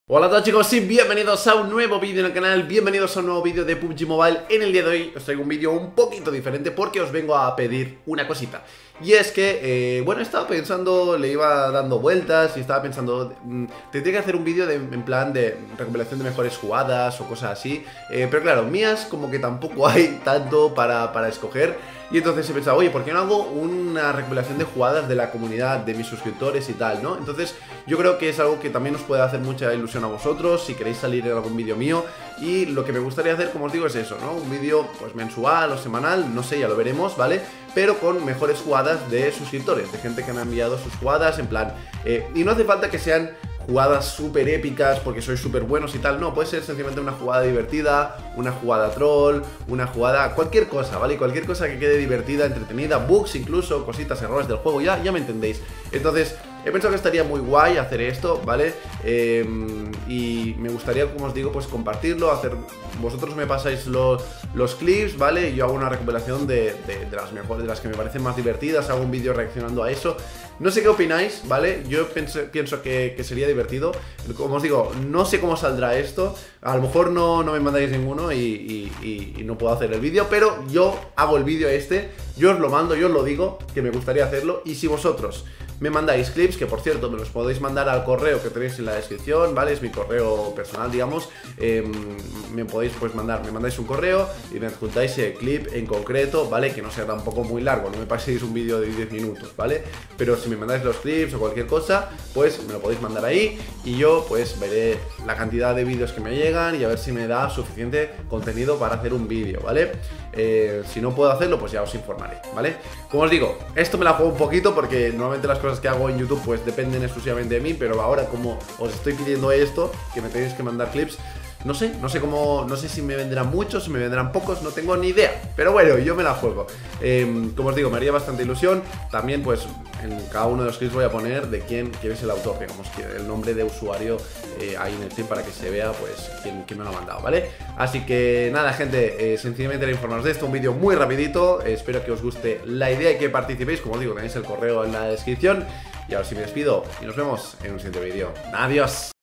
Hola a todos chicos y bienvenidos a un nuevo vídeo en el canal, bienvenidos a un nuevo vídeo de PUBG Mobile. En el día de hoy os traigo un vídeo un poquito diferente porque os vengo a pedir una cosita. Y es que, bueno, estaba pensando, le iba dando vueltas y estaba pensando, tendría que hacer un vídeo en plan de recopilación de mejores jugadas o cosas así. Pero claro, mías como que tampoco hay tanto para escoger. Y entonces he pensado, oye, ¿por qué no hago una recopilación de jugadas de la comunidad, de mis suscriptores y tal, ¿no? Entonces yo creo que es algo que también os puede hacer mucha ilusión a vosotros si queréis salir en algún vídeo mío. Y lo que me gustaría hacer, como os digo, es eso, ¿no? Un vídeo pues mensual o semanal, no sé, ya lo veremos, ¿vale? Pero con mejores jugadas de suscriptores, de gente que me ha enviado sus jugadas, en plan... y no hace falta que sean jugadas súper épicas porque sois súper buenos y tal, no, puede ser sencillamente una jugada divertida, una jugada troll, una jugada, cualquier cosa, ¿vale? Cualquier cosa que quede divertida, entretenida, bugs incluso, cositas, errores del juego, ya me entendéis. Entonces, he pensado que estaría muy guay hacer esto, ¿vale? Y me gustaría, como os digo, pues compartirlo, vosotros me pasáis los clips, ¿vale? Y yo hago una recopilación de las mejores, de las que me parecen más divertidas, hago un vídeo reaccionando a eso. No sé qué opináis, ¿vale? Yo pienso que sería divertido. Como os digo, no sé cómo saldrá esto. A lo mejor no me mandáis ninguno y no puedo hacer el vídeo, pero yo hago el vídeo yo os lo mando, yo os lo digo, que me gustaría hacerlo. Y si vosotros me mandáis clips, que por cierto me los podéis mandar al correo que tenéis en la descripción, ¿vale? Es mi correo personal, digamos. Me podéis pues me mandáis un correo y me adjuntáis el clip en concreto, ¿vale? Que no sea tampoco muy largo, no me paséis un vídeo de 10 minutos, ¿vale? Pero si me mandáis los clips o cualquier cosa, pues me lo podéis mandar ahí y yo pues veré la cantidad de vídeos que me llegan y a ver si me da suficiente contenido para hacer un vídeo, ¿vale? Si no puedo hacerlo, pues ya os informaré, ¿vale? Como os digo, esto me la juego un poquito porque normalmente las cosas que hago en YouTube pues dependen exclusivamente de mí, pero ahora como os estoy pidiendo esto, que me tenéis que mandar clips, no sé cómo, no sé si me vendrán muchos, si me vendrán pocos, no tengo ni idea. Pero bueno, yo me la juego. Como os digo, me haría bastante ilusión. También pues en cada uno de los clips voy a poner de quién es el autor, digamos, el nombre de usuario ahí en el clip para que se vea pues quién me lo ha mandado, ¿vale? Así que nada, gente, sencillamente era informaros de esto, un vídeo muy rapidito. Espero que os guste la idea y que participéis. Como os digo, tenéis el correo en la descripción. Y ahora sí me despido y nos vemos en un siguiente vídeo. Adiós.